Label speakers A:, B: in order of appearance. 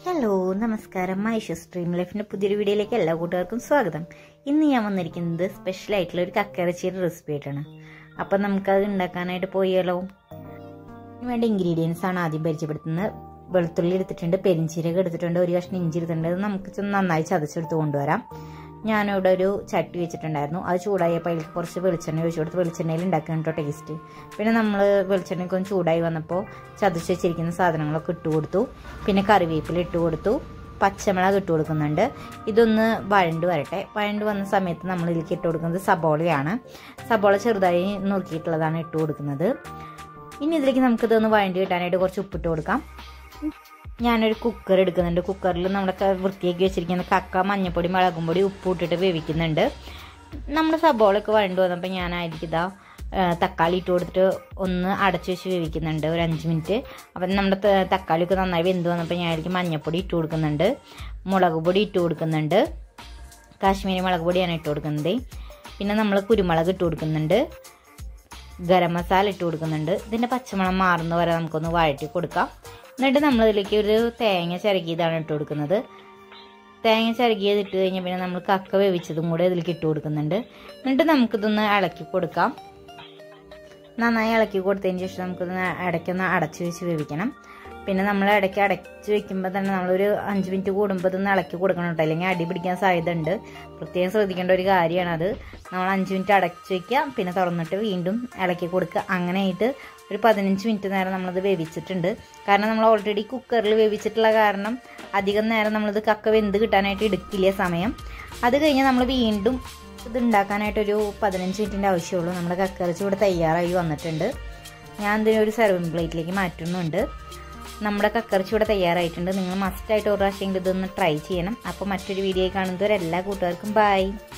A: Hello നമസ്കാരം. മൈഷു stream ലൈഫിന്റെ പുതിയൊരു വീഡിയോയിലേക്ക് എല്ലാ കൂട്ടുകാർക്കും സ്വാഗതം. ഇന്ന് ഞാൻ വന്നിരിക്കുന്നത് സ്പെഷ്യൽ ആയിട്ടുള്ള ഒരു കക്കയിറച്ചിയുടെ റെസിപ്പി ആയിട്ടാണ്. അപ്പം നമുക്കത് ഉണ്ടാക്കാനായിട്ട് പോയാലോ. വേണ്ട ഇൻഗ്രീഡിയൻസ് ആണ് ആദ്യം പരിചയപ്പെടുത്തുന്നത്. വെളുത്തുള്ളി എടുത്തിട്ടുണ്ട്, പെരിഞ്ചീരകം എടുത്തിട്ടുണ്ട്, ഒരു കഷ്ണം ഇഞ്ചി എടുത്തിട്ടുണ്ട്. നമുക്ക് നന്നായി ചതച്ചെടുത്ത് കൊണ്ടുവരാം. ഞാനിവിടെ ഒരു ചട്ടി വെച്ചിട്ടുണ്ടായിരുന്നു. അത് ചൂടായപ്പോൾ അതിൽ കുറച്ച് വെളിച്ചെണ്ണ ഒഴിച്ചു കൊടുത്ത് വെളിച്ചെണ്ണയിൽ ഉണ്ടാക്കാൻ കേട്ടോ ടേസ്റ്റ്. പിന്നെ നമ്മൾ വെളിച്ചെണ്ണയ്ക്ക് ഒന്ന് ചൂടായി വന്നപ്പോൾ ചതച്ച് വെച്ചിരിക്കുന്ന സാധനങ്ങളൊക്കെ ഇട്ട് കൊടുത്തു. പിന്നെ കറിവേപ്പില ഇട്ട് കൊടുത്തു, പച്ചമുളക് ഇട്ട് കൊടുക്കുന്നുണ്ട്. ഇതൊന്ന് വഴണ്ട് വരട്ടെ. വഴണ്ട് വന്ന സമയത്ത് നമ്മൾ ഇതിലേക്ക് ഇട്ട് കൊടുക്കുന്നത് സബോളയാണ്. സബോള ചെറുതായി നുറുക്കിയിട്ടുള്ളതാണ് ഇട്ട് കൊടുക്കുന്നത്. ഇനി ഇതിലേക്ക് നമുക്കിതൊന്ന് വഴണ്ടി കിട്ടാനായിട്ട് കുറച്ച് ഉപ്പിട്ട് കൊടുക്കാം. ഞാനൊരു കുക്കർ എടുക്കുന്നുണ്ട്. കുക്കറിൽ നമ്മുടെ വൃത്തിയാക്കി വെച്ചിരിക്കുന്ന കക്ക, മഞ്ഞൾപ്പൊടി, മുളകും പൊടി, ഉപ്പ് ഇട്ടിട്ട് വേവിക്കുന്നുണ്ട്. നമ്മുടെ സബോളയൊക്കെ വഴണ്ട് വന്നപ്പോൾ ഞാനായിരിക്കും ഇതാ തക്കാളി ഇട്ട് കൊടുത്തിട്ട് ഒന്ന് അടച്ചു വെച്ച് വേവിക്കുന്നുണ്ട് ഒരു 5 മിനിറ്റ്. അപ്പം നമ്മുടെ തക്കാളിയൊക്കെ നന്നായി വെന്ത് വന്നപ്പോൾ ഞാനായിരിക്കും മഞ്ഞൾപ്പൊടി ഇട്ട് കൊടുക്കുന്നുണ്ട്, മുളക് പൊടി ഇട്ട് കൊടുക്കുന്നുണ്ട്. കാശ്മീരി മുളക് പൊടിയാണ് ഇട്ട് കൊടുക്കുന്നത്. പിന്നെ നമ്മൾ കുരുമുളക് ഇട്ട് കൊടുക്കുന്നുണ്ട്, ഗരം മസാല ഇട്ട് കൊടുക്കുന്നുണ്ട്. ഇതിൻ്റെ പച്ചമണം മാറുന്ന വരെ നമുക്കൊന്ന് വഴറ്റി കൊടുക്കാം. എന്നിട്ട് നമ്മളിതിലേക്ക് ഒരു തേങ്ങ ചിരകിയതാണ് ഇട്ട് കൊടുക്കുന്നത്. തേങ്ങ ചിരകിയത് ഇട്ട് കഴിഞ്ഞാൽ പിന്നെ നമ്മൾ കക്ക വേവിച്ചതും കൂടെ ഇതിലേക്ക് ഇട്ട് കൊടുക്കുന്നുണ്ട്. എന്നിട്ട് നമുക്കിതൊന്ന് ഇളക്കി കൊടുക്കാം. നന്നായി ഇളക്കി കൊടുത്തതിന് ശേഷം നമുക്കിതൊന്ന് ഇടയ്ക്കൊന്ന് അടച്ചു വെച്ച് വേവിക്കണം. പിന്നെ നമ്മൾ ഇടയ്ക്ക് അടച്ച് വെക്കുമ്പോൾ തന്നെ നമ്മളൊരു 5 മിനിറ്റ് കൂടുമ്പോൾ ഇതൊന്ന് ഇളക്കി കൊടുക്കണം കേട്ടോ, അല്ലെങ്കിൽ അടി പിടിക്കാൻ സാധ്യത ഉണ്ട്. പ്രത്യേകം ശ്രദ്ധിക്കേണ്ട ഒരു കാര്യമാണത്. നമ്മൾ 5 മിനിറ്റ് അടച്ച് വയ്ക്കുക, പിന്നെ തുറന്നിട്ട് വീണ്ടും ഇളക്കി കൊടുക്കുക. അങ്ങനെ ആയിട്ട് ഒരു 15 മിനിറ്റ് നേരം നമ്മളത് വേവിച്ചിട്ടുണ്ട്. കാരണം നമ്മൾ ഓൾറെഡി കുക്കറിൽ വേവിച്ചിട്ടുള്ള കാരണം അധികം നേരം നമ്മളിത് കക്ക വെന്ത് കിട്ടാനായിട്ട് എടുക്കില്ല സമയം. അത് കഴിഞ്ഞാൽ നമ്മൾ വീണ്ടും ഇത് ഉണ്ടാക്കാനായിട്ടൊരു 15 മിനിറ്റിൻ്റെ ആവശ്യമുള്ളൂ. നമ്മുടെ കക്കയിറച്ചി ഇവിടെ തയ്യാറായി വന്നിട്ടുണ്ട്. ഞാൻ ഇതിനൊരു സെർവിങ് പ്ലേറ്റിലേക്ക് മാറ്റുന്നുണ്ട്. നമ്മുടെ കക്കയിറച്ചി ഇവിടെ തയ്യാറായിട്ടുണ്ട്. നിങ്ങൾ മസ്റ്റായിട്ട് ഒരു പ്രാവശ്യം ഇതൊന്ന് ട്രൈ ചെയ്യണം. അപ്പോൾ മറ്റൊരു വീഡിയോ കാണുന്നവരെ എല്ലാ കൂട്ടുകാർക്കും ബൈ.